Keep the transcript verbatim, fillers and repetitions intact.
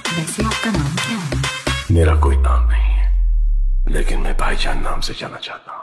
वैसे आपका नाम क्या है? मेरा कोई नाम नहीं है, लेकिन मैं भाईजान नाम से जाना चाहता हूँ।